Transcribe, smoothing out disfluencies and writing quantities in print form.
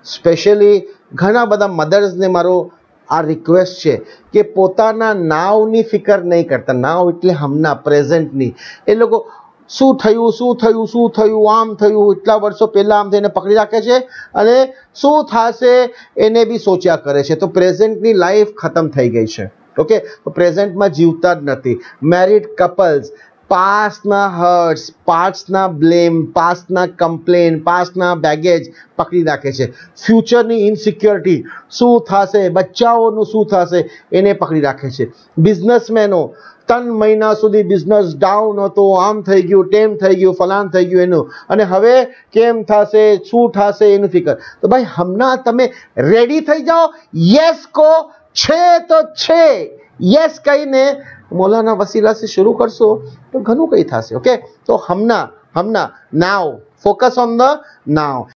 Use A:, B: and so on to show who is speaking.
A: Specially ઘણા બધા મધર્સને મારો આ રિક્વેસ્ટ છે કે પોતાના નાવની ફિકર નહીં કરતા. નાવ એટલે હમના, પ્રેઝન્ટની. એ લોકો શું થયું શું થયું શું થયું, આમ થયું, એટલા વર્ષો પહેલાં આમ થઈને પકડી રાખે છે અને શું થશે એને બી સોચ્યા કરે છે. તો પ્રેઝન્ટની લાઈફ ખતમ થઈ ગઈ છે. ઓકે, તો પ્રેઝન્ટમાં જીવતા જ નથી. મેરિડ કપલ્સ પાસ્ટના હર્ટ્સ, પાસ્ટના બ્લેમ, પાસ્ટના કમ્પ્લેન, પાસ્ટના બેગેજ પકડી રાખે છે. ફ્યુચરની ઇનસિક્યોરિટી, શું થશે, બચ્ચાઓનું શું થશે એને પકડી રાખે છે. બિઝનેસમેનો 3 મહિના સુધી બિઝનેસ ડાઉન હતો, આમ થઈ ગયું, તેમ થઈ ગયું, ફલાન થઈ ગયું એનું, અને હવે કેમ થશે, શું થશે એનું ફિકર. તો ભાઈ હમણાં તમે રેડી થઈ જાઓ. યસ કહો, છે તો છે, યસ કહીને મૌલાના વસીલાથી શરૂ કરશો તો ઘણું કંઈ થશે. ઓકે, તો હમણાં now, focus on the now.